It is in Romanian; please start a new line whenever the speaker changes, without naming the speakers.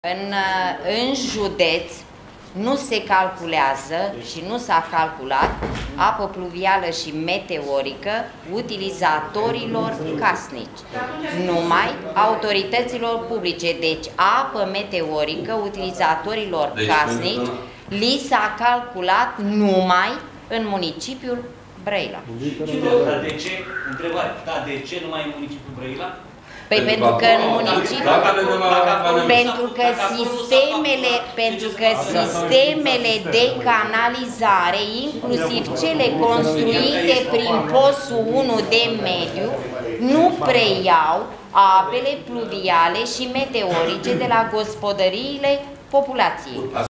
În județ nu se calculează și nu s-a calculat apă pluvială și meteorică utilizatorilor casnici, numai autorităților publice. Deci apă meteorică utilizatorilor casnici li s-a calculat numai în municipiul Brăila.
Dar de ce? Întrebare. Da, de ce numai în municipiul Brăila?
Păi pentru că în municipiu, pentru că sistemele de canalizare, inclusiv cele construite prin POS-ul 1 de mediu, nu preiau apele pluviale și meteorice de la gospodăriile populației.